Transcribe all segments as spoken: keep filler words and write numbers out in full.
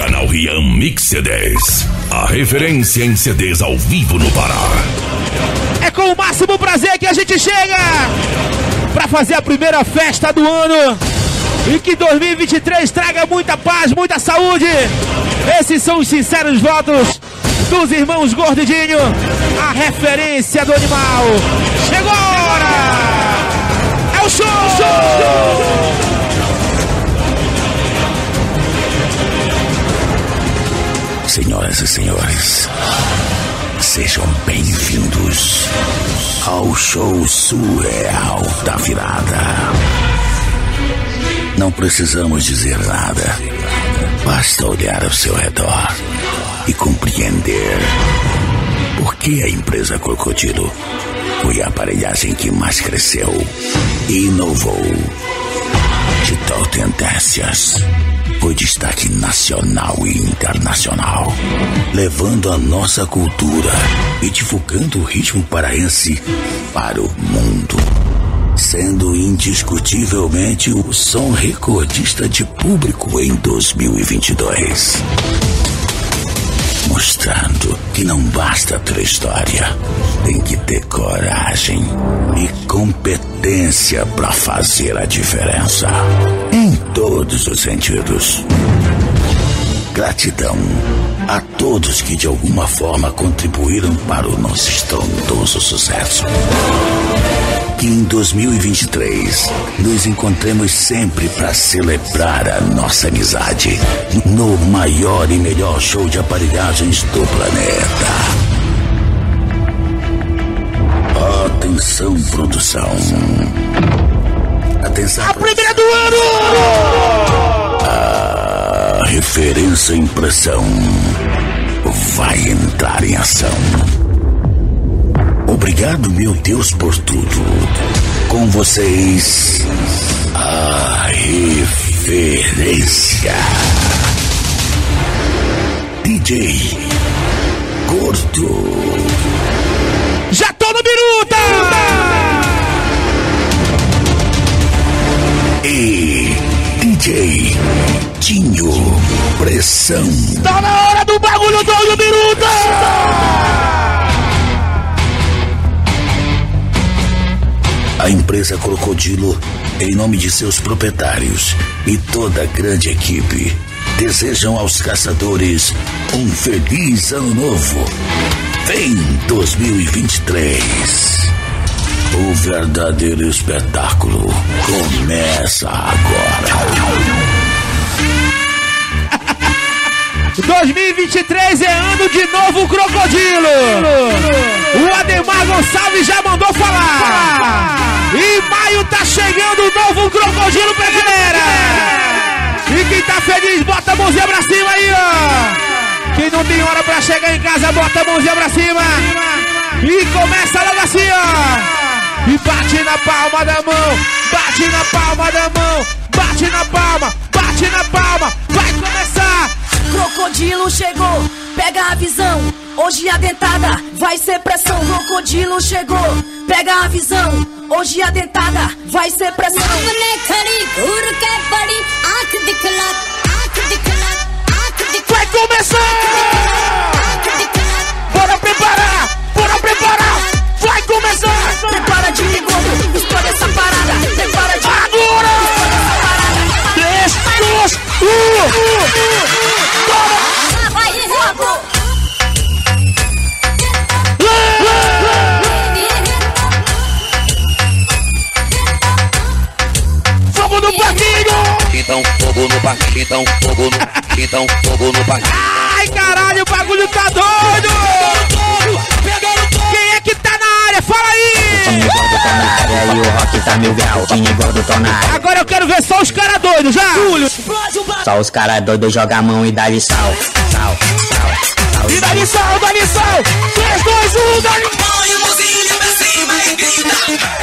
Canal Rian Mix C Ds, a referência em C Ds ao vivo no Pará. É com o máximo prazer que a gente chega pra fazer a primeira festa do ano e que dois mil e vinte e três traga muita paz, muita saúde. Esses são os sinceros votos dos irmãos Gordidinho, a referência do animal. Chegou a hora! É o show! show! Senhoras e senhores, sejam bem-vindos ao show surreal da virada. Não precisamos dizer nada, basta olhar ao seu redor e compreender por que a empresa Crocodilo foi a aparelhagem que mais cresceu e inovou. Ditou tendências, foi destaque nacional e internacional, levando a nossa cultura e divulgando o ritmo paraense para o mundo, sendo indiscutivelmente o som recordista de público em dois mil e vinte e dois. Mostrando que não basta ter história, tem que ter coragem e competência para fazer a diferença em todos os sentidos. Gratidão a todos que de alguma forma contribuíram para o nosso estrondoso sucesso. Que em dois mil e vinte e três nos encontremos sempre para celebrar a nossa amizade no maior e melhor show de aparelhagens do planeta. Atenção, produção. Atenção, a primeira do ano! A referência impressão vai entrar em ação. Obrigado, meu Deus, por tudo. Com vocês, a referência. D J Gordo. Já tô no Biruta! E D J Tinho Pressão. Tá na hora do bagulho do Biruta! A empresa Crocodilo, em nome de seus proprietários e toda a grande equipe, desejam aos caçadores um feliz ano novo. Vem dois mil e vinte e três. O verdadeiro espetáculo começa agora. dois mil e vinte e três é ano de novo Crocodilo. O Ademar Gonçalves já mandou falar. E maio tá chegando o novo Crocodilo pra galera. E quem tá feliz, bota a mãozinha pra cima aí, ó. Quem não tem hora pra chegar em casa, bota a mãozinha pra cima. E começa logo assim, ó. E bate na palma da mão, bate na palma da mão, bate na palma, bate na palma. Vai começar. Crocodilo chegou, pega a visão. Hoje a dentada vai ser pressão. Crocodilo chegou, pega a visão. Hoje a dentada vai ser pressão. Vai começar! Bora preparar! Bora preparar! Vai começar! Prepara de gordo, explode essa parada. Prepara de agora! Explode essa parada. três, dois, um! Vai, fogo! Fogo no parquinho! Então fogo no parquinho, então fogo no, então fogo no parquinho. Ai, caralho, o bagulho tá doido! Quem é que tá na área? Fala aí! Tinha gordo tá na área e o rock tá mil grau. Tinha gordo tá na área. Agora eu quero ver só os caras doidos, já! Só os caras doidos jogam a mão e dá-lhe sal. Sal, sal, sal. E dá-lhe sal, dá-lhe sal! três, dois, um, dá-lhe sal! Põe a mãozinha pra cima e grita.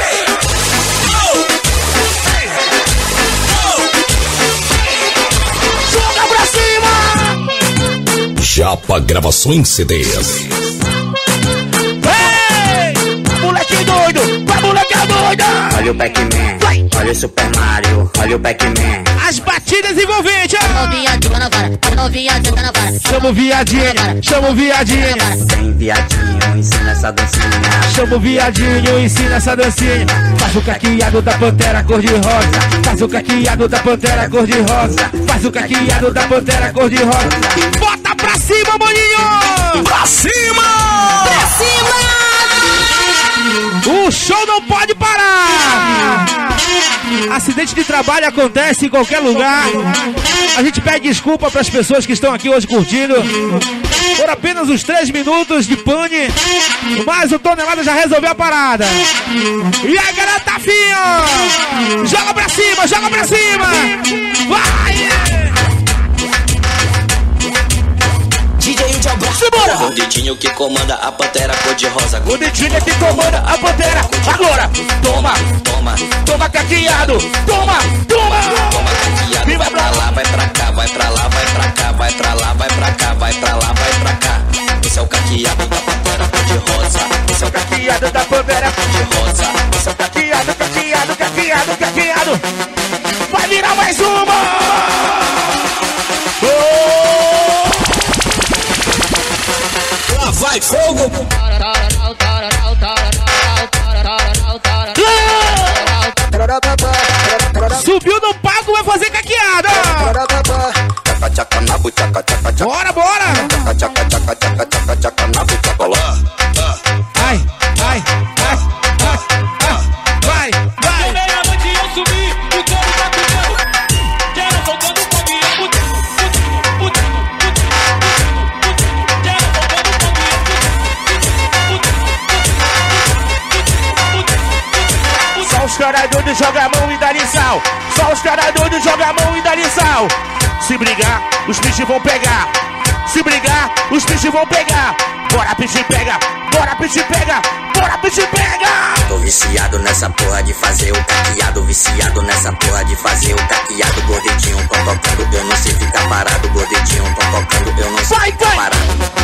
Joga pra cima! Japa Gravações C Ds. Ei! Moleque doido! Vai, moleque doido! doida. Olha o Pac-Man, olha o Super Mario, olha o Pac-Man. As batidas envolventes, ó. Novinha joga na vara, novinha joga na vara. Chama o viadinho, chama o viadinho. Vem viadinho, ensina essa dancinha. Chama o viadinho, ensina essa dancinha. Faz o caqueado da pantera cor-de-rosa. Faz o caqueado da pantera cor-de-rosa. Faz o caqueado da pantera cor-de-rosa. Bota pra cima, maninho! Pra cima! Pra cima! O show não pode parar! Acidente de trabalho acontece em qualquer lugar. A gente pede desculpa para as pessoas que estão aqui hoje curtindo. Por apenas uns três minutos de pane, mas o Tonelada já resolveu a parada. E a galera tá fio! Joga pra cima, joga pra cima! Vai! D J Índio Abraço. O gordinho que comanda a pantera cor-de-rosa. O dedinho que comanda a pantera. Agora, toma, Toma, toma caqueado, toma, toma! toma caqueado. Vai pra lá, vai pra cá, vai pra lá, vai pra cá, vai pra lá, vai pra cá, vai pra lá, vai pra cá. Esse é o caqueado da pantera cor-de-rosa. Esse é o Caqueado da pantera, cor-de-rosa. esse é o caqueado, caqueado, caqueado, caqueado. Vai virar mais uma! Oh! Lá vai fogo! Subiu no palco, vai fazer caqueada! Tchaca, tchaca, na buchaca, tchaca, tchaca. Bora, bora! Tchaca, tchaca, tchaca, tchaca, tchaca, tchaca, na buchaca. Lá. Ai, ai, ai, ai, ai, vai, vai! Meia-noite eu subi, o couro tá comendo. Quero voltando com minha putino, putino, putino, putino, putino. Quero voltando com minha putino, Só os caras doidos jogam a mão e dá sal. Só os caras doidos jogam a mão e dá sal. Se brigar, os bichos vão pegar. Se brigar, os bichos vão pegar. Bora, bicho, pega. Bora, bicho, pega. Bora, bicho, pega. Tô viciado nessa porra de fazer o caqueado. Viciado nessa porra de fazer o caqueado. Gordinho, tô tocando, eu não sei ficar parado. Gordinho, tô tocando, eu não sei Vai, ficar vai. parado.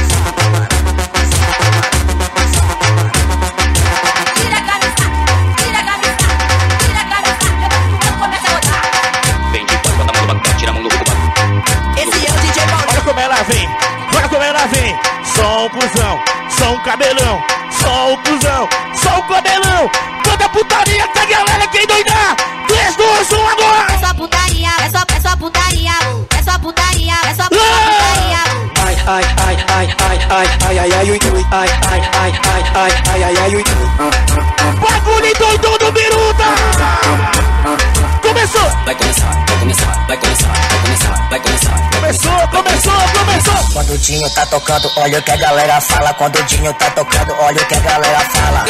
Tira a camisa, tira a camisa, tira a camisa. Eu começo a rodar. Vem de pano, bota a mão no bacana, tira a mão do cubo. Esse é o D J Paulo. Olha como ela vem. Olha como ela vem. Só um cuzão, só um cabelão. Só um cuzão, só um cabelão. Toda putaria que a galera quer doidar. três, dois, um, agora. É só putaria, é só, é só putaria, é só putaria, é só putaria. Ai, ai, ai, ai, ai, ai, ai, ai, ai, ui, ui, ai, ai, ai, ai, ai, ai, ai, ai, ui, ui. Bagulho doido do Biruta. Começou, Vai começar, vai começar, vai começar, vai começar, vai começar. começou, começou, começou. Quando o Dinho tá tocando, olha o que a galera fala. Quando o Dinho tá tocando, olha o que a galera fala.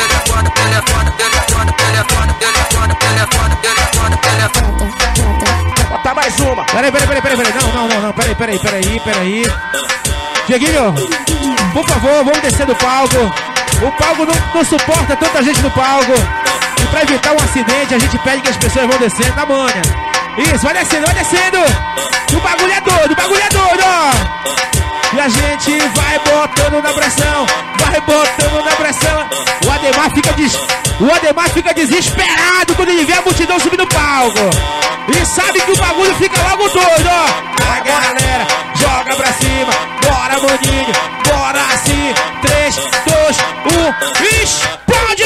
Bota mais uma. Peraí, peraí, peraí, peraí, peraí. Não, não, não, não. Peraí, peraí, peraí, peraí. Dieguinho, por favor, vamos descer do palco. O palco não, não suporta tanta gente no palco. E pra evitar um acidente, a gente pede que as pessoas vão descendo na manha. Isso, vai descendo, vai descendo. O bagulho é doido, o bagulho é doido, ó. E a gente vai botando na pressão, vai botando na pressão. O Ademar fica, des... o Ademar fica desesperado quando ele vê a multidão subir no palco. E sabe que o bagulho fica logo doido, ó. A galera joga pra cima, bora maninho, bora assim. três, dois, um, explode,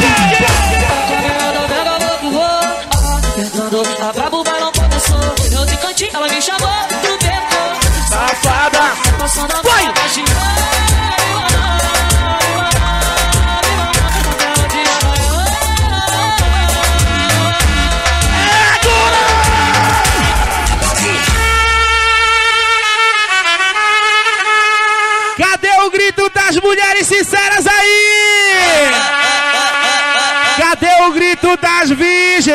a brabo vai não começou. Eu de cantinho, ela me chamou pro beco. safada. Passando a Vai! mão baixinho. Cadê o grito das mulheres sinceras aí? Cadê o grito das virgens?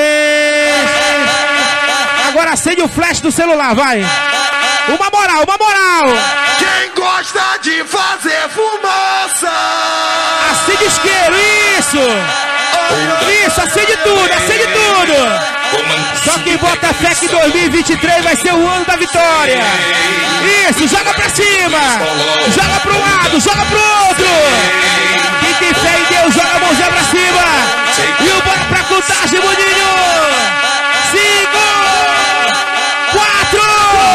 Agora acende o flash do celular, vai. Uma moral, uma moral. Quem gosta de fazer fumaça? Acende isqueiro, isso. Isso, acende tudo, acende tudo. Só quem bota fé que dois mil e vinte e três vai ser o ano da vitória. Isso, joga pra cima. Joga pro lado, joga pro outro. Quem tem fé em Deus, joga a mãozinha pra cima. E o bora pra contagem, Boninho! Cinco, quatro,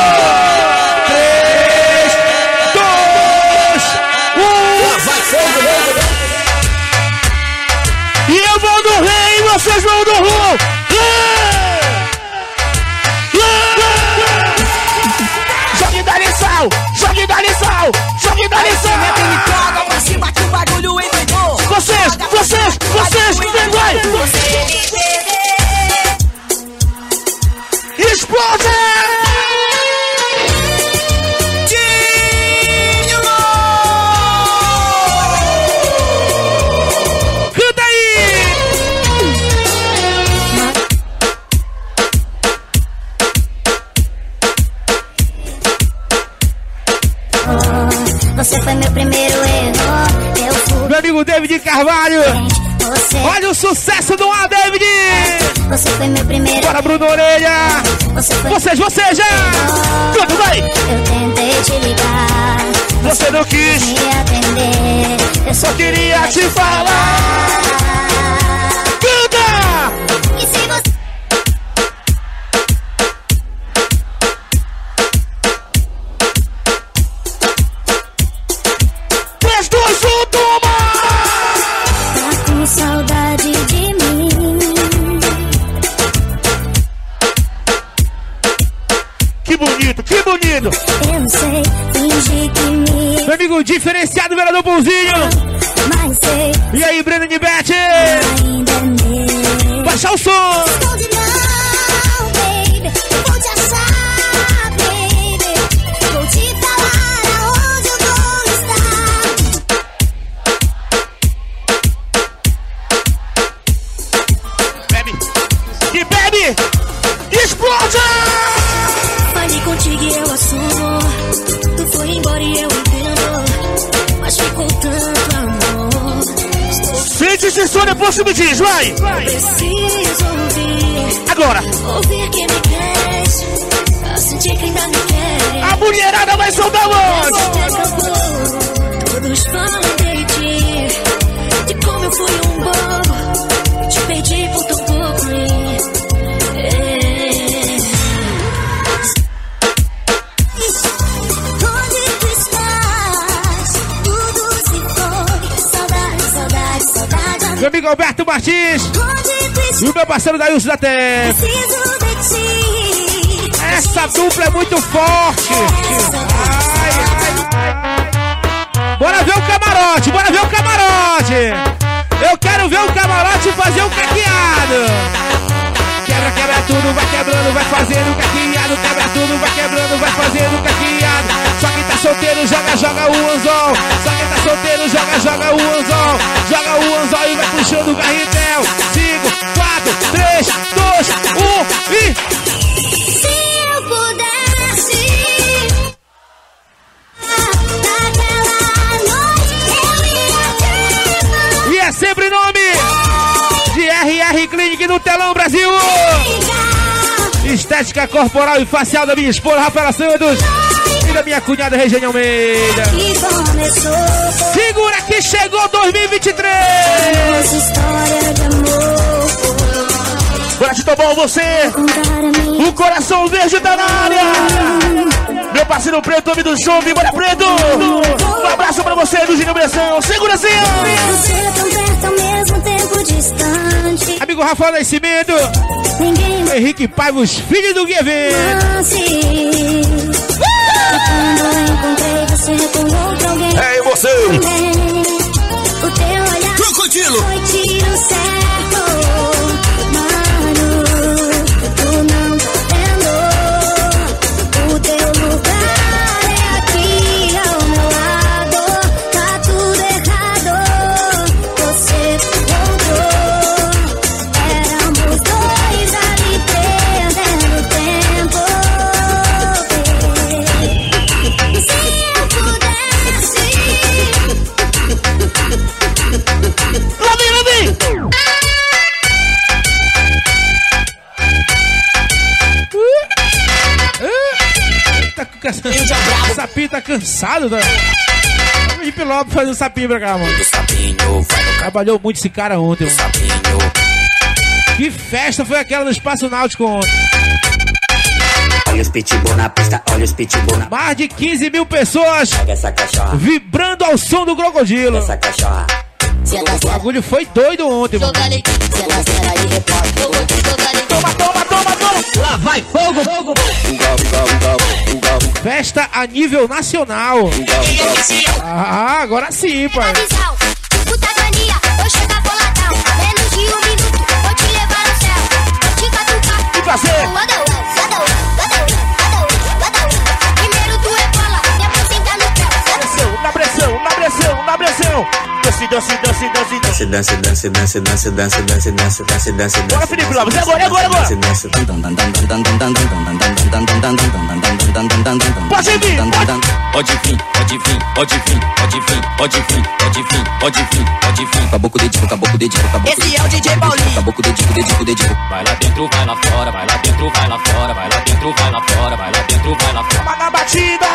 três, dois, um. Vai ser E eu vou no rei e vocês vão no ru. Jogue da lição, jogue da lição, jogue da lição. Pra cima que o bagulho entregou. Vocês, vocês, vocês, vem, vai! Explode! Canta aí! Você foi meu primeiro erro. Eu fui. Meu amigo David Carvalho! Você, Olha o sucesso do ar, David! você foi meu primeiro. Bora, Bruno Orelha! Você foi. Vocês, vocês já! Tudo bem! Eu tentei te ligar. Você não quis! Me atender. Eu só Queria te falar! Canta! E se você. três, dois, um, toma! Tá com saudade de mim. Que bonito, que bonito! Eu não sei, fingi que me. Meu amigo diferenciado, vereador Pãozinho! Mas sei, E aí, Breno Nibete? ainda é meu. Baixa o som! Esconde não, baby. Vou te achar, baby. Vou te falar aonde eu vou estar. Bebe! Que bebe! Explode! Falei contigo e eu assumo. Tu foi embora e eu entendo. Mas ficou tanto amor. Sente esse som, depois você me diz, vai! Preciso ouvir. Agora! Ouvir que me queres. Pra sentir que ainda me queres. A mulherada vai soltar a voz! Te acabou. Todos falam de ti. De como eu fui um bobo. Te perdi por tão pouco. É. Onde tu estás? Tudo se foi. Saudade, saudade, saudade. Meu amigo Alberto Martins Onde tu estás? e o meu parceiro Daílson da Terra. Preciso de ti. Essa dupla é muito forte! Ai, ai, ai. Bora ver o camarote, bora ver o camarote! Eu quero ver o camarote fazer um caqueado! Quebra, quebra tudo, vai quebrando, vai fazendo caqueado. Quebra tudo, vai quebrando, vai fazendo caqueado. Só quem tá solteiro joga, joga o anzol. Só quem tá solteiro joga, joga o anzol. Joga o anzol e vai puxando o carretel. cinco, quatro, três, dois, um e... Se eu pudesse, naquela noite eu ia te E é sempre nome de R R Clinic no Telão Brasil. ligar. Estética corporal e facial da minha esposa Rafaela Santos e da minha cunhada Regiane Almeida. Que começou Segura que chegou dois mil e vinte e três. nossa história de amor. Bora, Tito Bom, você, Contar a mim. o coração verde tá na área. Meu parceiro Preto, homem do show, bora Preto. Um abraço pra você do Gino Bressão. Segura assim. Você é tão perto ao mesmo tempo distante. Amigo Rafael Nascimento, Ninguém me Henrique Paivos, filho do Guevê. lance. E quando eu encontrei, você retornou pra alguém. É você! Também. O teu olhar Crocodilo! foi tiro certo. Mano, tu não tá vendo. O teu lugar é aqui ao meu lado. Tá tudo errado. Você voltou. Éramos dois ali perdendo tempo. Se eu pudesse. Lá vem, lá vem. Tá com cansa- Sapinho tá cansado, tá? Vamos de Pilop fazer um sapinho pra cá, mano. Do sapinho, vai no Trabalhou muito esse cara ontem, mano. sapinho. Que festa foi aquela no Espaço Náutico ontem? Olha os pitbull na pista, olha os pitbull na... Mais de quinze mil pessoas Pega essa cachorra, vibrando ao som do Crocodilo. essa cachorra. O bagulho foi doido ontem, mano. Toma, toma, toma, toma. Lá vai fogo, fogo. Festa a nível nacional. Ah, agora sim, pai. Puta mania, vou chegar boladão. Menos de um minuto, vou te levar no céu. Vou te catucar. Que prazer. Primeiro tu é bola, depois senta no pé. Na pressão, na pressão, na pressão. Dance, dance, dance, dance, dance. Dance, dance, dance, dance, dance, dance, dance, dance, dance. Bora, Felipe Lopes, é agora, é agora, agora. Pode vir, Pode vir, pode vir, pode vir, pode vir, pode vir, pode vir, pode vir, pode vir. Caboclo dedinho, caboclo dedinho, caboclo. Esse é o D J Paulinho. Caboclo dedinho, dedinho, dedinho. Vai lá dentro, vai lá fora, vai lá dentro, vai lá fora, vai lá dentro, vai lá fora, vai lá dentro, vai lá fora. Toma na batida.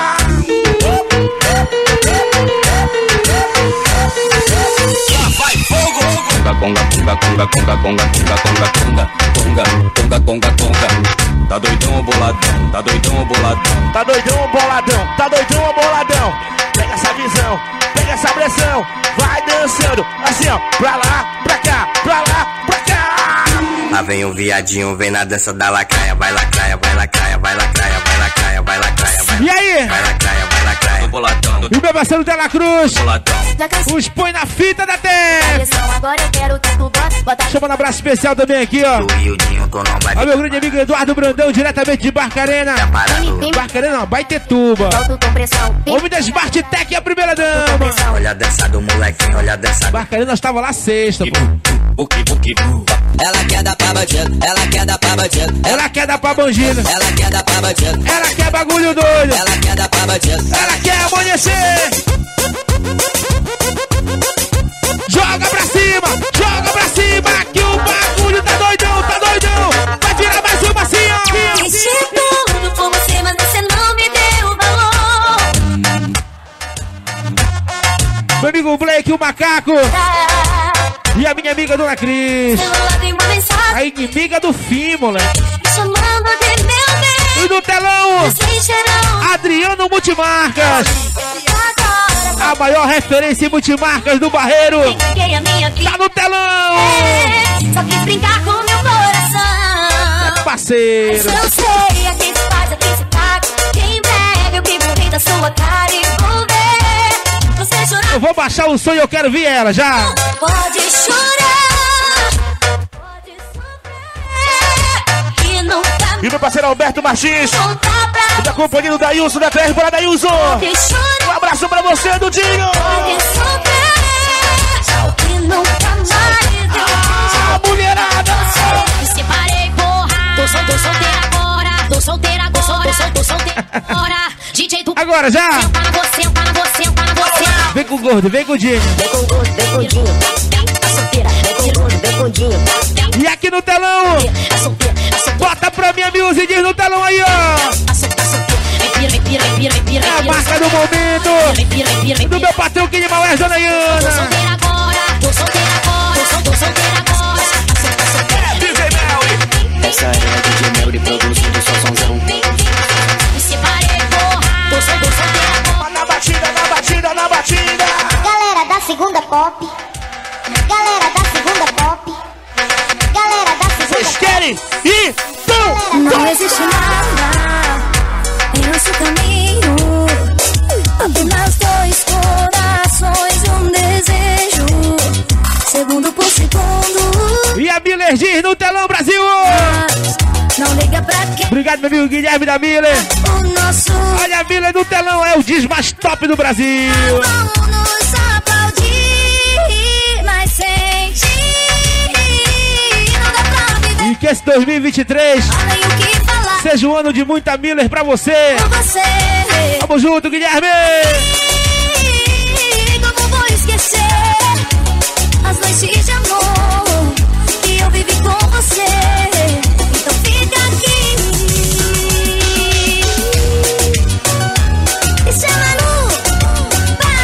Vai fogo! Conga, conga, conga, conga, conga, conga, conga, conga, conga, conga, conga, conga. Tá doidão ou boladão? Tá doidão ou boladão? Tá doidão ou boladão? Tá doidão ou boladão? Pega essa visão, pega essa pressão. Vai dançando, assim ó, pra lá, pra cá, pra lá, pra cá. Lá vem o viadinho, vem na dança da lacraia. Vai lacraia, vai lacraia, vai lacraia, vai lacraia, vai lacraia, vai E aí? vai lacraia, vai lacraia. Boladão, E o meu parceiro Dela Cruz, boladão. os põe na fita da terra. Agora eu quero que tu bota, bota Chama um abraço especial também aqui, ó. O Hildinho, tô não vai Olha meu grande amigo Eduardo Brandão, diretamente de Barcarena. parado. Barcarena não, Baitetuba. autocompressão. Homem da Smart Tech e a primeira dama. Olha a dança do molequinho, olha a dança do... Barcarena nós tava lá sexta, pô. Buki, buki, bu. Ela quer dar pra bandido, ela quer dar pra bandido. Ela quer dar pra bangina, Ela quer dar pra bandido, ela quer bagulho doido, ela quer dar pra bandido. ela quer amanhecer. Joga pra cima, joga pra cima, que o bagulho tá doidão, tá doidão. Vai virar mais uma assim, ó. Fiz de tudo por você, mas você não me deu valor. Meu amigo Blake, o macaco. E a minha amiga Dona Cris, Celular tem uma mensagem a inimiga do fim, moleque. me chamando de meu bem. E no telão, Sem cheirão. Adriano Multimarcas, Agora a maior referência em multimarcas do Barreiro. peguei a minha vida. Tá no telão, É, só quis brincar com meu coração. parceiro. Eu sei a quem se faz, a quem se paga. Quem breve eu que vou da sua cara e vou ver você chorar. Eu vou baixar o som e eu quero ver ela já. Pode chorar, pode sofrer, que nunca E meu parceiro Alberto Martins, voltar pra da companhia do Dailson da T R. Bora, Dailson. Pode chorar, Um abraço pra você, Dudinho. pode sofrer, que nunca mais Ah, mulherada. eu me separei, porra. Tô, sol, tô solteira agora, tô solteira agora, tô, sol, tô solteira agora. D J do Agora já. para você, para você, para você. Vem com o gordo, vem com o Dinho. Vem com o gordo, vem com o Dinho. A solteira, vem com o gordo, vem com o Dinho. E aqui no telão, A solteira, a solteira. bota pra minha music diz no telão aí, ó. A solteira, a solteira. Vem pira, vem pira, vem pira, vem pira. É a marca do momento Vem pira, vem pira, vem do pira. meu patrão que de mal é Dona Tô Iana. solteira agora, tô solteira agora, tô, sol- tô solteira agora. A solteira, a solteira. D J Mel. Essa é a D J Melody produzindo só somzão. Me separei, porra. Tô, sol- tô solteira agora. Na batida, na batida, na batida. Galera da segunda pop. Galera da segunda pop. Galera da segunda Vocês querem? E tum, Não existe nada em nosso caminho, apenas dois corações e um desejo, segundo por segundo. E a Miller diz no telão, Brasil. Não liga pra quem Obrigado, meu amigo Guilherme da Miller. o nosso. Olha a Miller no telão, é o diz mais top do Brasil. Vamos nos aplaudir, mas sem ti não dá pra viver. E que esse dois mil e vinte e três Não tem o que falar seja um ano de muita Miller pra você. com você. Tamo junto, Guilherme. Como vou esquecer as noites de amor que eu vivi com você? Então fica aqui e chama no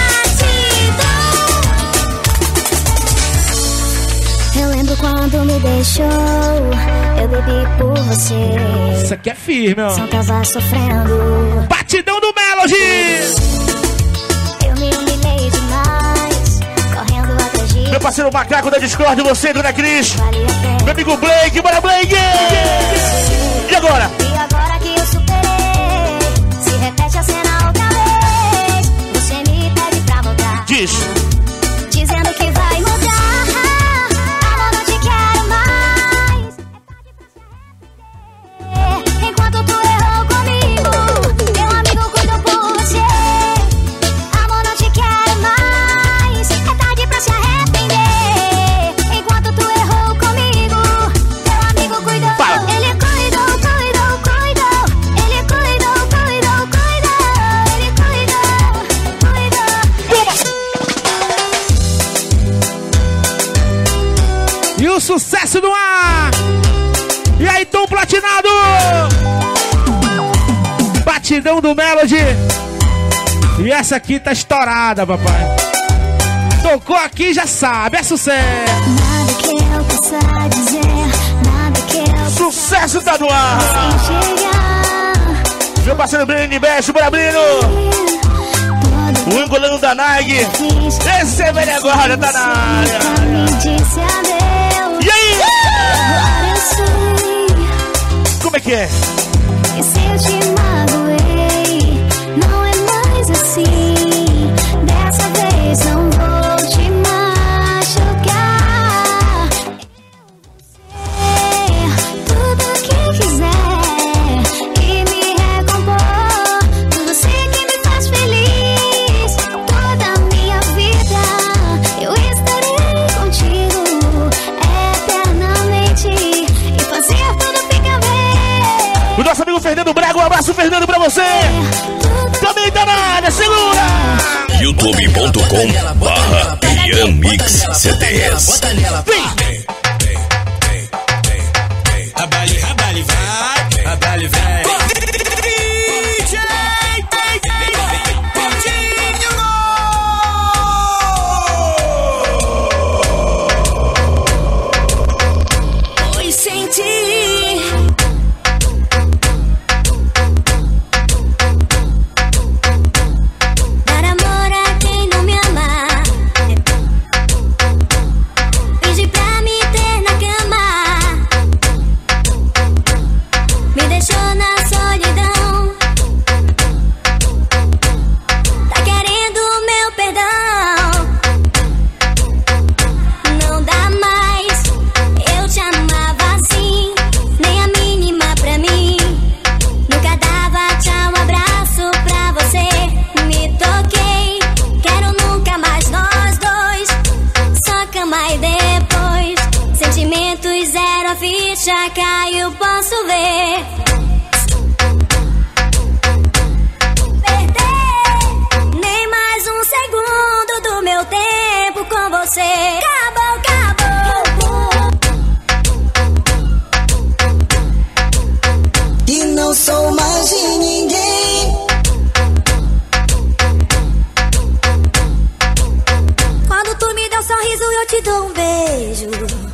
batidão. Eu lembro quando me dei deixou, eu bebi por você. Isso aqui é firme, ó. Só tava sofrendo. Batidão do Melody! Eu me humilhei demais, correndo atrás de Meu parceiro Macaco da Discord, você, Dona Cris. vale a pena. Meu amigo Blake, bora Blake! E agora? E agora que eu superei, se repete a cena outra vez. Você me pede pra voltar, Diz. dizendo que vai mudar. Amor, não te quero mais. Enquanto tu errou comigo, meu amigo cuidou por você. Amor, não te quero mais. É tarde pra se arrepender. Enquanto tu errou comigo, meu amigo cuidou. Fala. Ele cuidou, cuidou, cuidou. Ele cuidou, cuidou, cuidou. Ele cuidou, cuidou. E o sucesso no ar! E aí, Tom Platinado! Batidão do Melody! E essa aqui tá estourada, papai! Tocou aqui, já sabe, é sucesso! Nada que eu possa dizer, nada que eu Sucesso tá no ar! possa enxergar. Meu parceiro Breno Beijo, bora Breno! Todo O engolando da Nike! fiz, Esse é velho agora, tá na área! nunca me disse adeus. E aí? Agora eu sei Como é que é? que se eu te magoei, não é mais assim. Dessa vez não vou te machucar. Eu vou ser tudo que quiser e me recompor. Tudo sei que me faz feliz. Toda a minha vida eu estarei contigo eternamente e fazer tudo ficar bem. O nosso amigo Fernando Braga, um abraço, Fernando, pra você! Também tá na área, segura! youtube ponto com barra Ian Mix C D S. Vem! Rabale, rabale, vai, rabale, vai. Pois senti. Dar amor a quem não me ama, pedir pra me ter na cama, me deixou na solidão. Tá querendo meu perdão? Não dá mais, eu te amava assim, nem a mínima pra mim. Nunca dava tchau, abraço pra você. Me toquei, quero nunca mais nós dois. Só cama e depois sentimentos zero, a ficha caiu, posso ver. Perder nem mais um segundo do meu tempo com você. Acabou, acabou. E não sou mais de ninguém. Quando tu me dá um sorriso, eu te dou um beijo.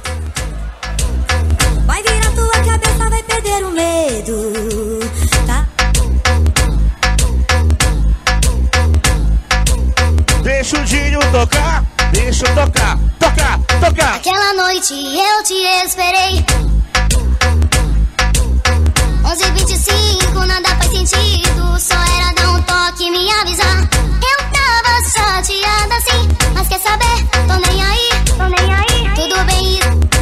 Vai virar tua cabeça, vai perder o medo, tá? Deixa o Dinho tocar, deixa eu tocar, tocar, tocar! Aquela noite eu te esperei. onze e vinte e cinco, nada faz sentido. Só era dar um toque e me avisar. Eu tava chateada assim, mas quer saber? Tô nem aí, tô nem aí. Tudo bem,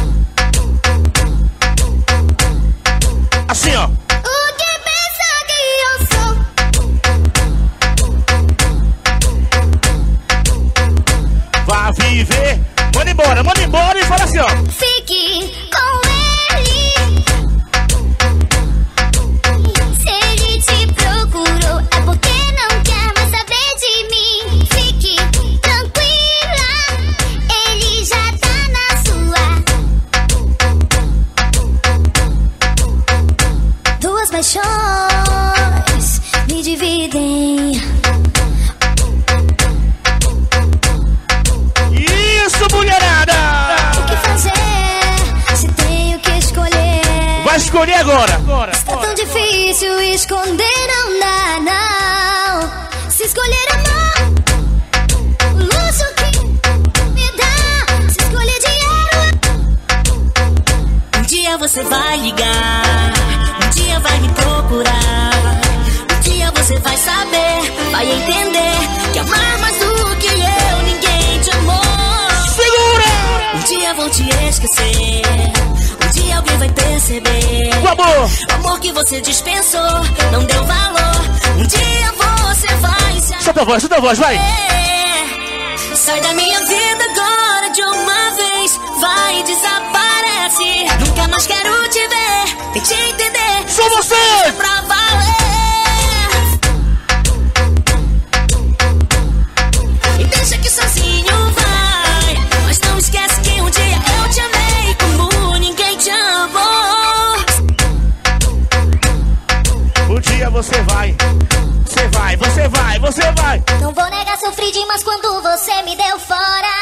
Assim, ó! o que pensa que eu sou? Vá viver, manda embora, manda embora e fala assim, ó! Fique com ele. Se ele te procurou, é porque não quer mais saber de mim. Fique tranquila, ele já tá na sua. Duas paixões me dividem. Isso, mulherada! O que fazer se escolher agora. agora. Tá tão difícil esconder, não dá, não. Se escolher amor, o luxo que me dá. Se escolher dinheiro, um dia você vai ligar, um dia vai me procurar. Um dia você vai saber, vai entender que amar mais do que eu, ninguém te amou. Segura! Um dia vão te esquecer, um dia alguém vai perceber o amor, o amor que você dispensou, não deu valor. Um dia você vai se solta a voz, solta a voz, vai. Sai da minha vida agora de uma vez, vai e desaparece. Nunca mais quero te ver, nem te entender. Sou você! Pra valer. E deixa que sozinho vai, mas não esquece que um dia eu te amei como ninguém te amou. Um dia você vai, você vai, você vai, você vai. Não vou negar, sofri demais quando você me deu fora.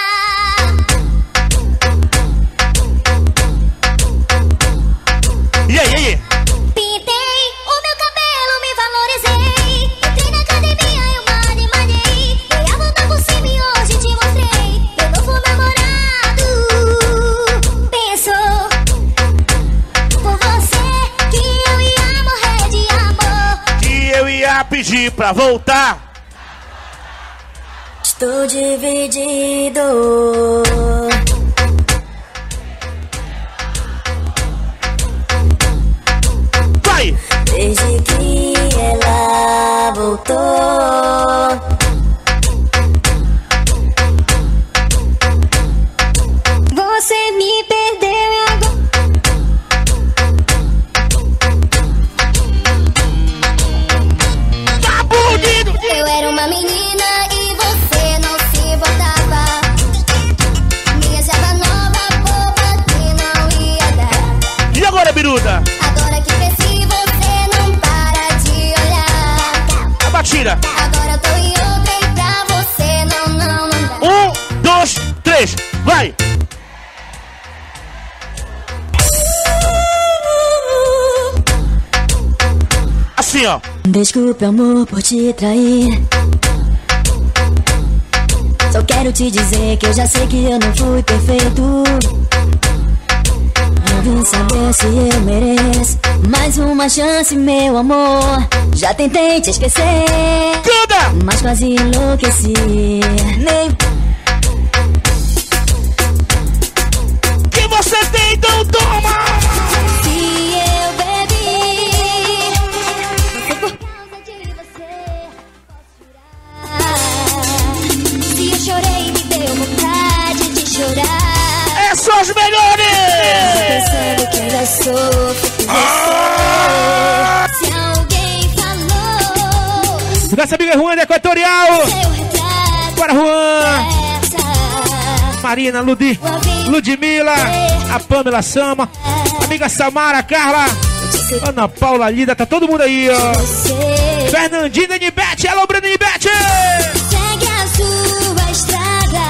E aí, e aí? Pintei o meu cabelo, me valorizei. Entrei na academia, eu malhei, malhei. Dei a volta por cima e hoje te mostrei. Meu novo namorado pensou por você que eu ia morrer de amor. Que eu ia pedir pra voltar. Estou dividido. Vai! Desde que ela voltou, você me perdeu e agora Tá bonito! eu era uma menina e você não se importava. Minha serva nova, boba que não ia dar. E agora, biruda? Agora que cresci, você não para de olhar. A batida. Agora eu tô em outra e pra você não, não, não dá. Um, dois, três, vai! Assim, ó. Desculpe, amor, por te trair. Só quero te dizer que eu já sei que eu não fui perfeito. Eu vim saber se eu mereço mais uma chance, meu amor. Já tentei te esquecer, Canta! mas quase enlouqueci. Nem Que você tem, então toma! se eu bebi, foi por causa de você. Posso jurar. Se eu chorei, me deu vontade de chorar. É só os melhores! Pensando que ainda sofro por você. Se alguém falou Nossa amiga Juan da Equatorial! seu retrato, Bora, Juan! essa Marina, Ludi, Ludmila, a Pamela Sama, amiga Samara, Carla, Ana Paula Lida, tá todo mundo aí, ó. você Fernandinha Nibete, alô, Bruna Nibete! segue a sua estrada.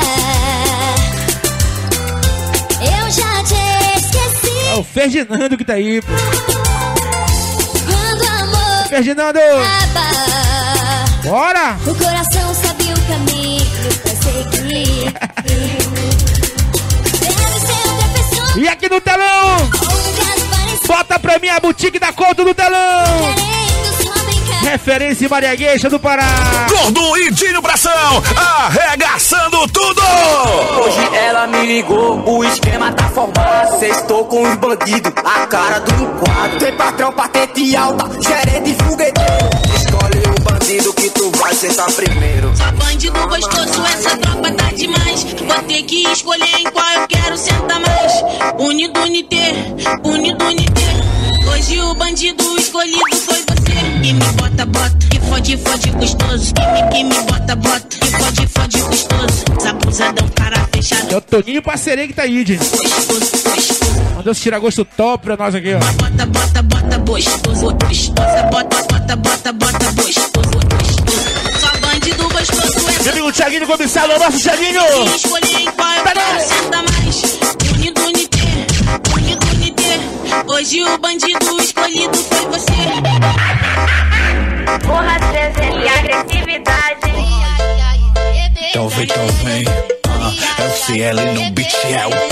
Eu já te esqueci. É o Ferdinando que tá aí, pô. Quando o amor Ferdinando! acaba, Bora! o coração sabe o caminho pra seguir. Deve ser outra pessoa E aqui no telão, ou um caso parecido, bota pra mim a boutique da Couto no telão! querendo só brincar. Referência em Maria Gueixa do Pará! Gordo e Dinho Bração, arregaçando tudo! Hoje ela me ligou, o esquema tá formado. Sextou com os bandidos, a cara do enquadro. Tem patrão, patente alta, gerente fogueteiro. Escolhe o bandido que tu vai sentar primeiro. Só bandido gostoso, essa tropa tá demais. Vou ter que escolher em qual eu quero sentar mais. Unido, unité, unido, unité. Hoje o bandido escolhido foi você. Que me bota, bota, que fode, fode gostoso. Que me, que me bota, bota, que fode, fode gostoso. Abusadão, cara fechado. É o Toninho Parceria que tá aí, gente. Gostoso, gostoso. Mandou esse tira-gosto top pra nós aqui, ó. Bota, bota, bota, gostoso, gostosa. Bota, bota, bota, bota, gostoso, gostoso. Só bandido gostoso é Meu amigo Thiaguinho, comissário, nosso Thiaguinho! escolher em qual eu quero sentar mais. Unido, unité, unido, unité. Hoje o bandido escolhido foi você. Porra, Zezé, que agressividade. Então vem, então vem. Ah, L C L no beat é o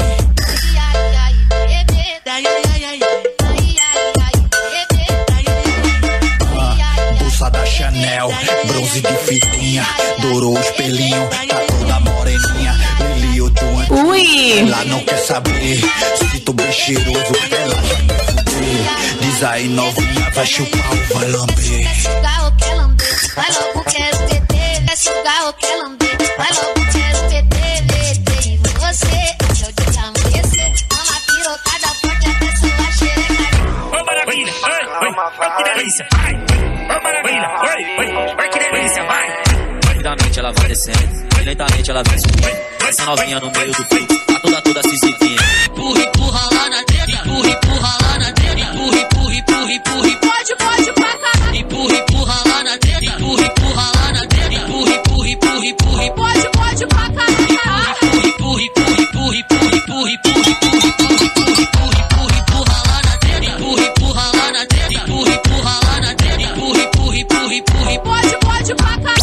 bolsa da Chanel, bronze de fitinha, dourou o espelhinho, tá toda moreninha. Lili, eu tô antes. Ui! Ela não quer saber se tô bem cheiroso, ela já me fudeu. Diz aí, novinha, vai chupar ou vai lamber? Quer sugar ou quer lamber? Vai logo, quero T T. Quer sugar ou quer lamber? Vai logo, quero T T. Em você, eu te amanhecer. Uma pirocada forte até sua xereca. Ô maravilha, oi, oi, oi, que delícia, vai. Ô maravilha, oi, oi, oi, que delícia, vai. Rapidamente ela vai descendo, e lentamente ela vai subindo. Essa novinha no meio do fio, tá toda toda se exibindo. Empurra, empurra lá na treta. Empurra, empurra lá na treta. Empurra, empurra, empurra, empurra. Pode, pode, pra cá. Empurra, empurra lá na treta. Empurra, empurra lá na treta. Empurra, empurra, empurra, empurra. Pode, pode, pra cá. Empurra, empurra, empurra, empurra, empurra, empurra, empurra, empurra, empurra, empurra lá na treta. Empurra, empurra lá na treta. Empurra, empurra lá na treta. Empurra, empurra, empurra, empurra. Pode, pode, pra cá.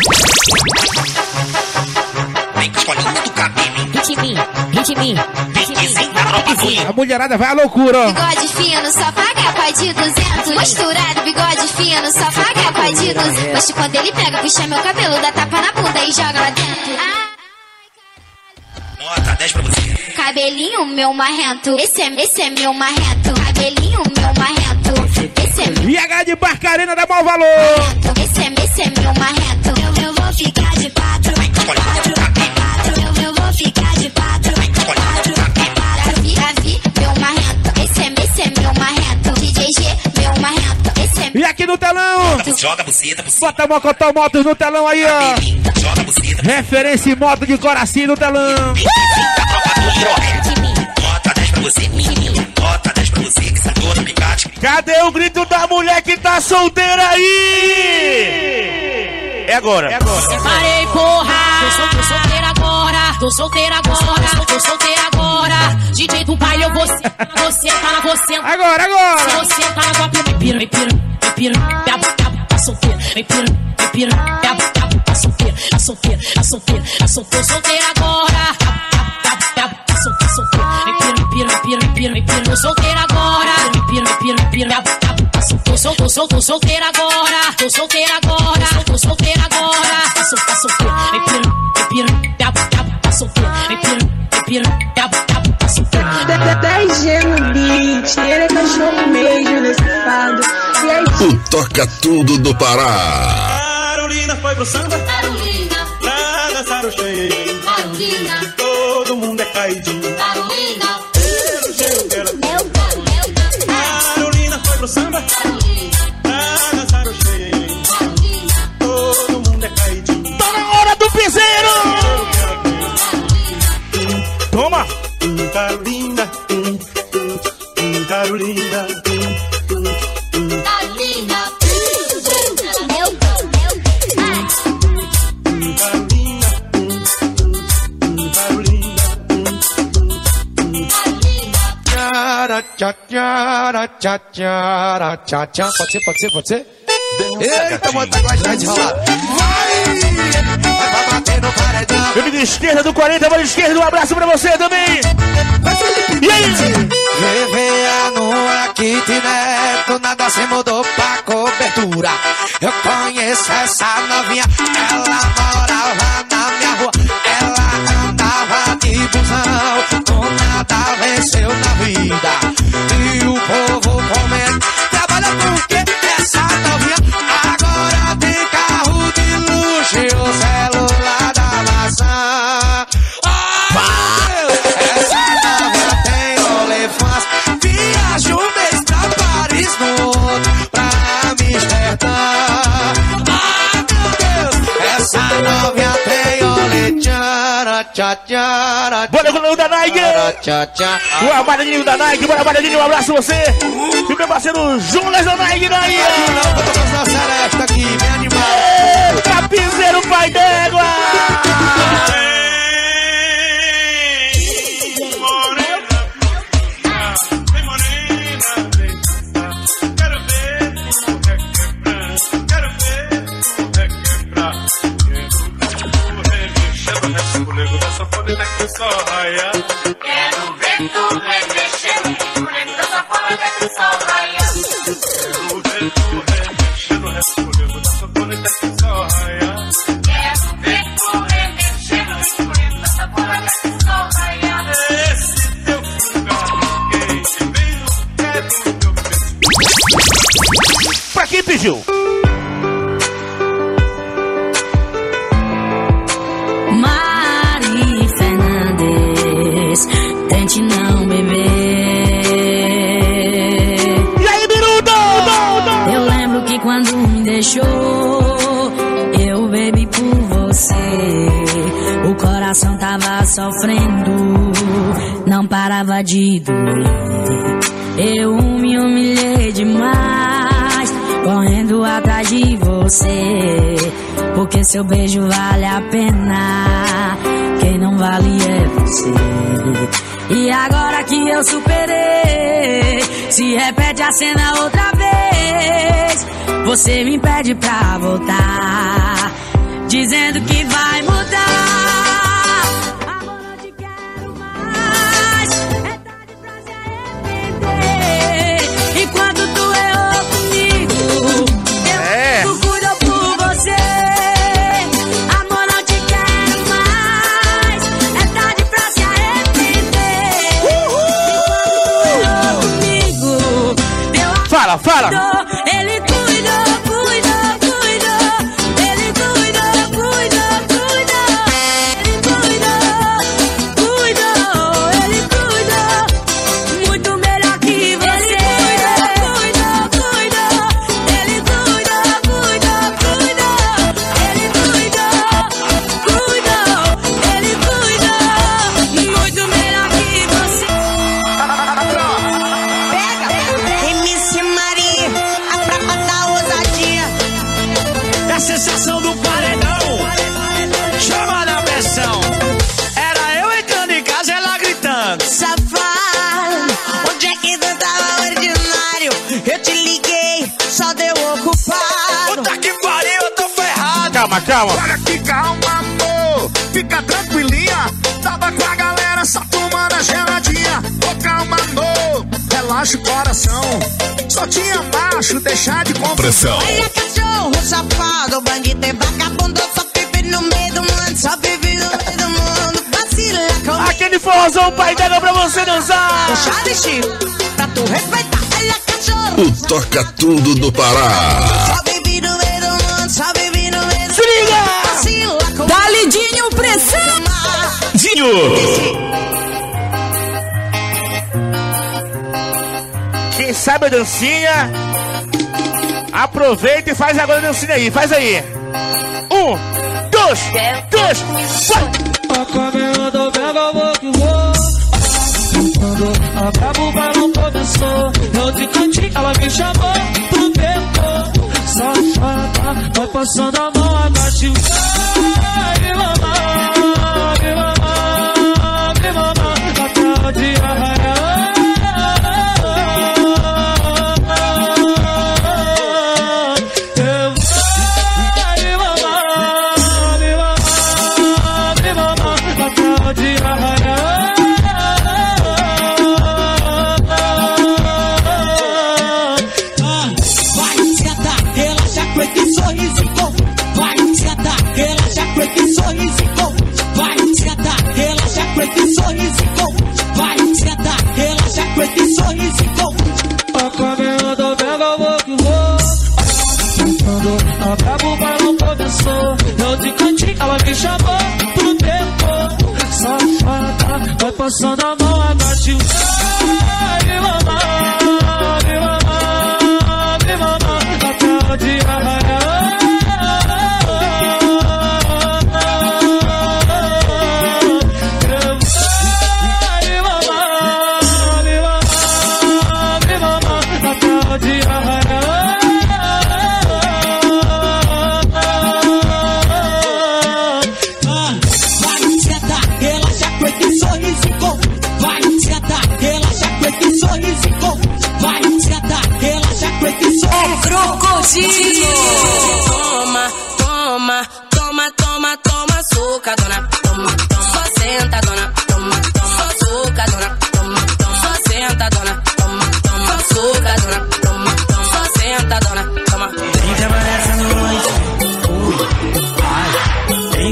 Vem com os colinhos do cabelo. Ritminho, ritminho, ritminho. A mulherada vai à loucura, ó. Bigode fino, só paga pai de duzentos. Misturado, bigode fino, só paga pai de duzentos. Mas quando ele pega, puxa meu cabelo, dá tapa na bunda e joga lá dentro. Nota dez pra você. Cabelinho meu marrento, esse é, esse é meu marrento. Cabelinho meu marrento, esse é meu I H de Barcarena dá mau valor. marrento. Esse é, esse é meu marrento. Eu, eu vou ficar de quatro, quatro, quatro. Eu, eu vou ficar de quatro, quatro, quatro. Davi, Davi, meu marrento. Esse é, esse é meu marrento. D J G, meu marrento. Esse é E aqui no telão, Joga buceta, buceta. bota Mocotó Motos no telão aí, ó. Joga buceta. Referência em moto de Coraci no telão. Da tropa do Hidrogênio. Nota dez pra você, menino. Nota dez pra você que sai toda picante. Cadê o grito da mulher que tá solteira aí? É agora. É agora. Separei, porra! Tô, sol, tô solteira agora! Tô solteira agora! Tô, tô solteira agora! D J do baile, eu vou sentar, você tá na você. Agora, agora! Você tá na copa, me pira, me pira, me pira, me aba, tá solteira, me pira, me pira, me aba, tá solteira, tá solteira, tá solteira, tá solteira, solteira agora! Tá solteira, solteira, me pira, me pira, me pira, me pira, me pira, tô solteira agora! Me pira, me pira, me pira, me aba, tá solteira, sol, tô, sol, tô solteira agora! Tô solteira agora! Tô solteira agora! Tá solteira, tá solteira, me pira, me pira, me aba, tá solteira, me pira, me pira, me aba, tá solteira. dez G no beat, ele é cachorro mesmo nesse fado. E aí, O Toca Tudo do Pará. Carolina foi pro samba. Carolina, Pra dançar o cheio. Carolina, Todo mundo é caidinho. Carolina, Pelo jeito dela. Carolina foi pro samba. Pra dançar o cheio. Todo mundo é caidinho. Tá na hora do piseiro! Toma! Hum, Carolina, hum, hum, hum, Carolina, hum, hum, hum, Carolina, hum, Carolina, hum, hum, hum, Carolina, hum, hum, hum. Tchara, tchá, tchara, tchá, tchara, tchá, tchá. Pode ser, pode ser, pode ser? Eita, bota a gostar de rolar. Vai! Vai bater no paredão. Eu me de esquerda do quarenta, mão esquerda, um abraço pra você também. E aí? Viver numa kitnet, nada se mudou pra cobertura. Eu conheço essa novinha, ela morava na minha rua. Ela andava de busão, com nada venceu na vida. E o povo comenta, trabalha com quê? Essa novinha agora tem carro de luxo e o celular da maçã. Essa novinha tem olefãs, viaja um mês pra Paris, no outro pra Amsterdã. Ah, meu Deus, essa novinha tem olê, tchara, tchá, tchara. Bora com o da Nike! Tchá, tchá. O amarelinho da Nike, bora amarelinho, um abraço pra você. E meu parceiro Jonas da Nike daí. Não, eu tô com essa seresta aqui, bem animado. Eita, piseiro, pai d'égua! Vem morena, sanfoneta que só raia. Quero ver tu remexendo, respondendo da sanfoneta que só raia. Quero ver tu remexendo, respondendo da sanfoneta que só raia. Quero ver tu remexendo, respondendo da sanfoneta que só raia. Esse teu lugar quente, bem no pé do meu peito. Pra quem pediu? Mari Fernandes, tente não beber. E aí, Birudo? Eu lembro que quando me deixou, eu bebi por você. O coração tava sofrendo, não parava de doer. Eu me humilhei demais, correndo atrás de você. Porque seu beijo vale a pena, quem não vale é você. E agora que eu superei, se repete a cena outra vez. Você me pede pra voltar, dizendo que vai mudar. Amor, não te quero mais, é tarde pra se arrepender. E quando tu errou comigo, eu É. tu cuidou por você. Amor, não te quero mais, é tarde pra se arrepender. E quando tu errou comigo, eu Fala, fala. ele cuidou, cuidou, cuidou. Ele cuidou, cuidou, cuidou. Ele cuidou, cuidou. Ele cuidou muito melhor que você. Ele cuidou, cuidou. Ele cuidou, cuidou, cuidou. Ele cuidou, cuidou. Ele cuidou muito melhor que você. M C Maria, a prapa da ousadia. É a sensação do paredão, chama na pressão. Era eu entrando em casa, ela gritando. Safado, onde é que tu tava ordinário? Eu te liguei, só deu ocupado. Puta que pariu, eu tô ferrado. Calma, calma. Olha que calma, amor, fica tranquilinha. Tava com a galera só tomando a geladinha. Ô, calma, amor, relaxa o coração. Só tinha macho, deixar de confusão. Olha cachorro, safado, bandido e vagabundo. Só vive no meio do mundo, só vive no meio do mundo. Vacila comigo. Aquele forrozão pai d'água pra você dançar. Deixa de chifre, pra tu respeitar. Olha cachorro, O Toca Tudo do Pará. só vive no meio do mundo, só vive no meio do Se liga! Vacila comigo. Dá-lhe Dinho pressão. Dinho! Quem sabe a dancinha, aproveita e faz agora a dancinha aí. Faz aí. Um, dois, dois, vai! A caminhada pega, vou que vou. Quando acaba o balão começou, eu de cantinho, ela me chamou pro tempo. Safada, vai passando a mão, agache o vai me mamar, me mamar, me mamar, até o dia raiar. Eu vou me mamar, me mamar, me mamar, até o dia raiar. Vai sentar, relaxa com esse sorriso bom. Vai sentar, relaxa com esse sorriso bom. Vai sentar, relaxa com esse sorriso bom. Vai sentar, relaxa com esse sorriso bom. A caminhada pega, vou que vou. Quando acaba o balão começou, eu de cantinho, ela me chamou pro tempo. Safada, vai passando a mão, agache o vai me mamar, me mamar, me mamar, até o dia raiar. Eu vou me mamar, me mamar, me mamar, até o dia raiar. Vai sentar, relaxa com esse sorriso bom. Vai sentar, relaxa com esse sorriso bom. Vai sentar, relaxa com esse sorriso. Crocodilo. Toma, toma, toma, toma, toma, açúcar, dona. Toma, toma. Só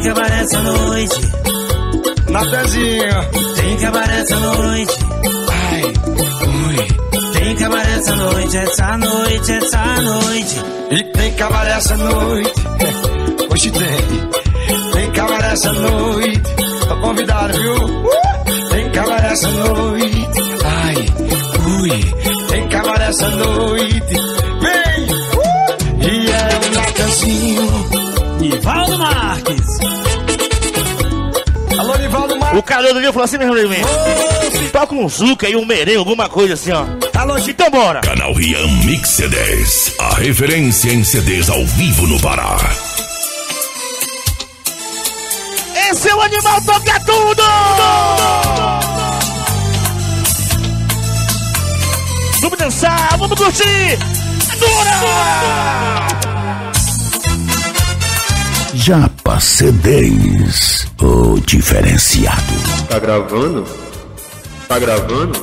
acabar essa noite. Na pezinha. Tem que acabar essa noite. Ai, ui. Tem que acabar essa noite, essa noite, essa noite. E tem que acabar essa noite. Hoje tem. Tem que acabar essa noite. Tô convidado, viu? Tem que acabar essa noite. Ai, ui. Tem que acabar essa noite. Vem! E é um Natanzinho. Nivaldo Marques. Alô, Nivaldo Marques. O calor do dia falou assim mesmo, mesmo. Toca um zuca e um merengue, alguma coisa assim, ó. Alô, então bora. Canal Rian Mix C Ds. A referência em C Ds ao vivo no Pará. Esse é o animal, toca tudo! Vamos dançar, vamos curtir! Agora! Japa C Ds, o diferenciado. Tá gravando? Tá gravando?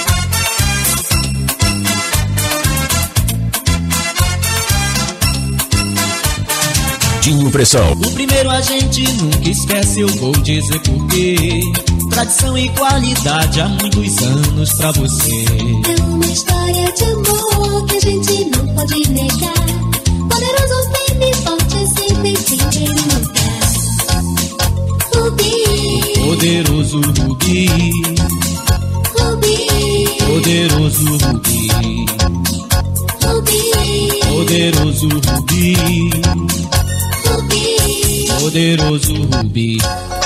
Dinho Pressão. O primeiro a gente nunca esquece, eu vou dizer porquê. Tradição e qualidade há muitos anos pra você. É uma história de amor que a gente não pode negar. Poderoso, firme, forte, sempre sem querer mudar. Rubi. Poderoso Rubi. Rubi. Poderoso Rubi. Rubi. Poderoso Rubi. Rubi. Poderoso Rubi.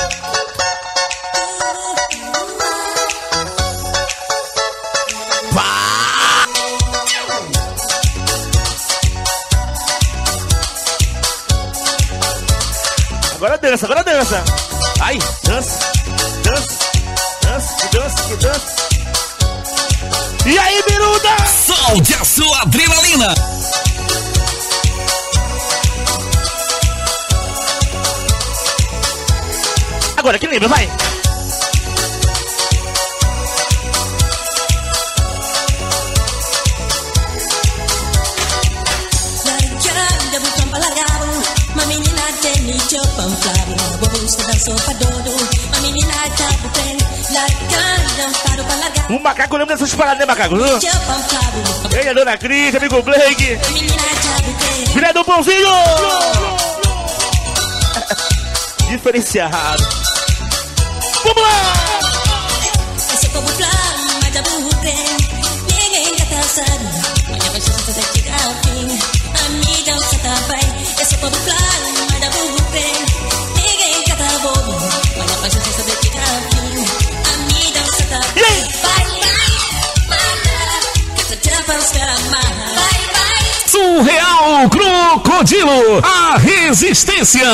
Agora dança, agora dança. Ai, dança, dança, dança, dança, dança. E aí, Biruda? Solte a sua adrenalina. Agora, que lembra, vai. O macaco lembra dessas paradas, né, macaco? Ele é Dona Cris, amigo Blake. Filha do Pãozinho! Diferenciado. Vamos lá! Esse povo flama, mas já burrem. Ninguém quer passar. Minha paixão só vai chegar ao fim. A mídia não se tá. Esse povo flama, mas já burrem. Ninguém quer tá bobo. Minha paixão só vai chegar ao fim. A mídia não se tá. Vai, vai, mata. Que essa trampa não espera mais. Vai, vai. Surreal Crocodilo, a resistência.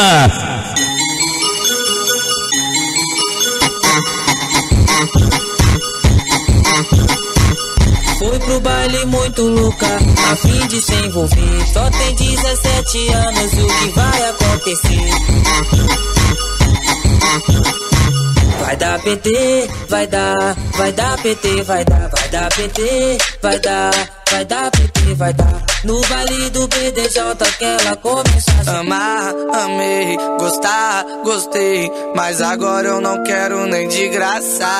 Foi pro baile muito louca, a fim de se envolver. Só tem dezessete anos, o que vai acontecer? Vai dar P T, vai dar, vai dar P T, vai dar, vai dar P T, vai dar, vai dar P T, vai dar. No baile do B D J que ela começa a amar, amei, gostar, gostei, mas agora eu não quero nem de graça.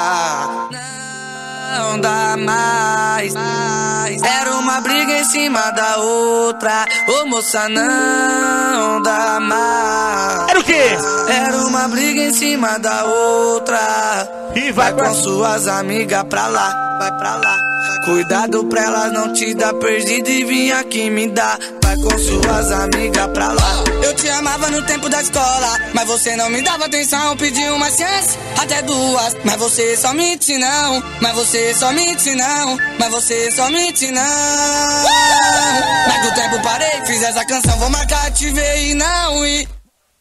Não dá mais. Era uma briga em cima da outra. Ô moça, não dá mais. Era o quê? Era uma briga em cima da outra. E vai, vai com suas amigas pra lá, vai pra lá. Cuidado pra elas não te dar perdido e vir aqui me dar. Vai com suas amigas pra lá. Eu te amava no tempo da escola, mas você não me dava atenção. Pedi uma chance, até duas, mas você só mente não. Mas você só mente não. Mas você só mente não. Mas do tempo parei, fiz essa canção. Vou marcar, te ver e não ir.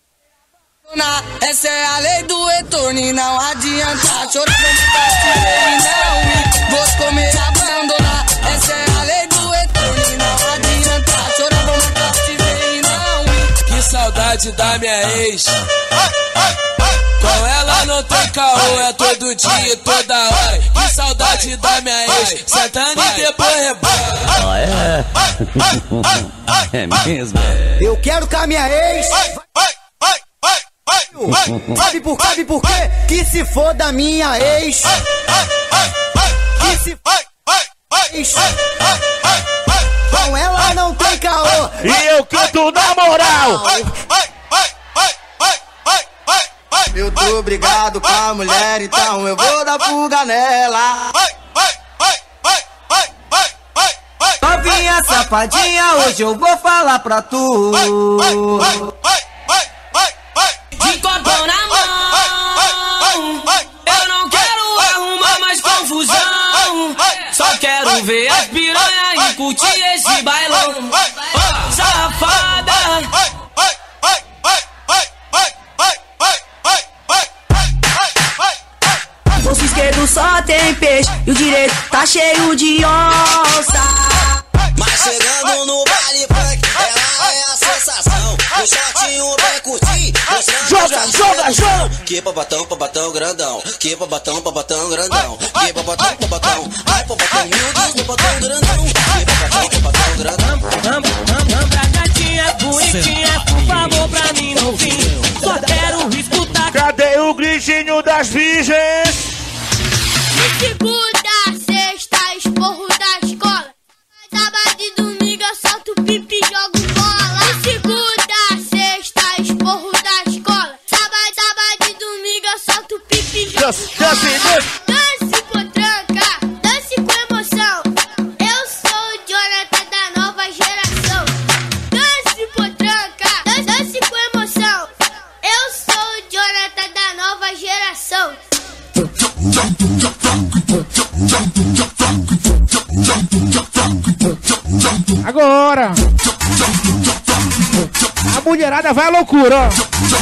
Essa é a lei do retorno e não adianta chorar, te ver e não ir. Vou comer, abandonar. Essa é a lei do retorno e não adianta chorar, vou marcar, te ver e não ir. Que saudade da minha ex. Com ela não tem caô, é todo dia e toda hora. Que saudade da minha ex, sentando e depois rebola. Ah, é? É mesmo? Eu quero com a minha ex. Sabe por, sabe por quê? Que se for da minha ex. Que se ex. Com ela não tem caô. E eu canto na moral. Eu tô brigado com a mulher, então eu vou dar fuga nela. Novinha safadinha, hoje eu vou falar pra tu. De copão na mão, eu não quero arrumar mais confusão. Só quero ver as piranhas e curtir esse bailão. Oh, safada. Bolso esquerdo só tem peixe e o direito tá cheio de onça. Mas chegando no baile funk, ela é a sensação. No shortinho bem curtir, joga, joga, joga. Que babatão, babatão grandão. Que babatão, babatão grandão. Que babatão, babatão. Ai, babatão, meu Deus, babatão grandão. Que babatão, babatão grandão. Vamos, vamos, vamos pra gatinha bonitinha, por favor, pra mim não vir. Só quero escutar. Cadê o gritinho das virgens? Segunda, sexta, esporro da escola. Sábado e domingo eu solto pipi e jogo bola. Segunda, sexta, esporro da escola. Sábado, sábado e domingo eu solto pipi e jogo bola. Dance potranca, dance com emoção. Eu sou o Jonathan da nova geração. Dance potranca, dance, dance com emoção. Eu sou o Jonathan da nova geração. Agora a mulherada vai à loucura, ó.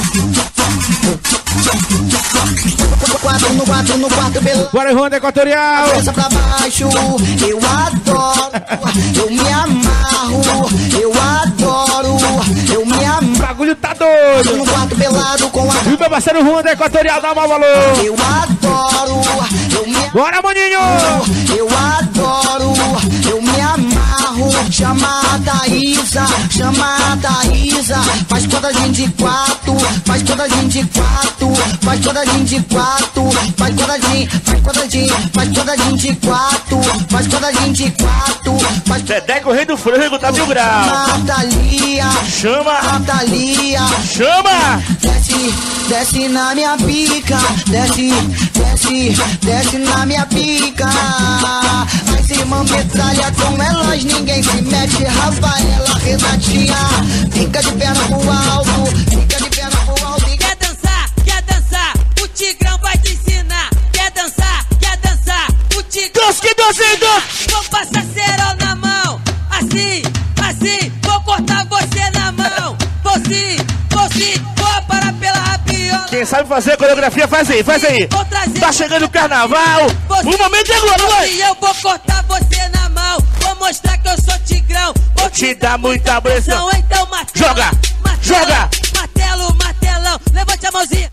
Quatro no quatro no quatro pelo. Bora, Ronda Equatorial. Cabeça pra baixo, eu adoro, eu me amarro, eu adoro, eu me amarro. O bagulho tá doido. No quarto pelado com a. E o meu parceiro Ronda Equatorial dá mal valor. Eu adoro, eu me. Bora, maninho. Eu adoro, eu me amarro. Chama a Thaísa, chama a Thaísa. Faz toda a gente de quatro, faz toda a gente de quatro, faz toda a gente de quatro, faz toda a gente, faz toda a gente, faz toda a gente de quatro, faz toda a gente de quatro, faz. Dedeco, o rei do frango, tá mil graus. Natalia, chama, Natalia, chama. Desce, desce na minha pica, desce, desce, desce na minha pica. As irmãs metralha com elas, ninguém se mete. Rafaela, Renatinha, fica de perna pro alto, fica de perna pro alto. Quer dançar, quer dançar, o Tigrão vai te ensinar. Quer dançar, quer dançar, o Tigrão. Deus que Deus, vou passar cerol na mão, assim, assim, vou cortar você na mão. Vou sim, vou sim, vou parar pela rabiola. Quem sabe fazer coreografia, faz aí, faz aí. Tá chegando o carnaval, o momento é agora, vai. E eu vou cortar você na mão, vou mostrar que eu sou Tigrão. Vou te dar muita pressão. Então martelo, joga, martelo, joga. Martelo, martelão, levante a mãozinha.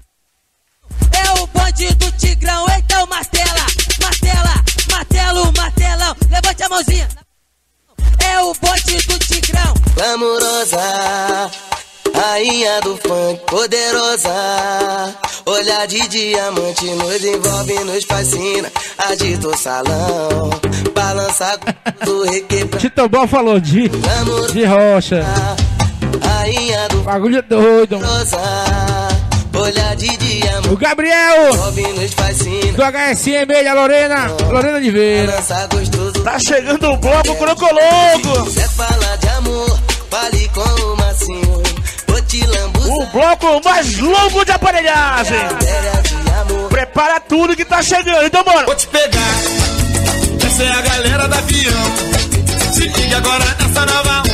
É o bonde do Tigrão, então martela, martela, martelo, martelão, levante a mãozinha. É o bonde do Tigrão. Glamourosa, rainha do funk, poderosa. Olhar de diamante nos envolve, nos fascina. Agita o salão, balança do requebra. Tito Bom falou de, de rocha. Rainha do bagulho doido. Olhar de diamante. O Gabriel nos fascina. do H S M, a Lorena, Lorena de Vera. Tá chegando o bloco Crocologo. Você fala de amor, fale com o macinho. O bloco mais longo de aparelhagem. Prepara tudo que tá chegando, então bora. Vou te pegar, essa é a galera da avião. Se liga agora nessa nova